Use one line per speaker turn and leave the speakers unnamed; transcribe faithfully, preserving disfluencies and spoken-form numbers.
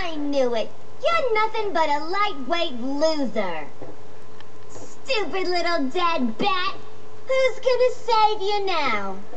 I knew it. You're nothing but a lightweight loser. Stupid little dead bat. Who's gonna save you now?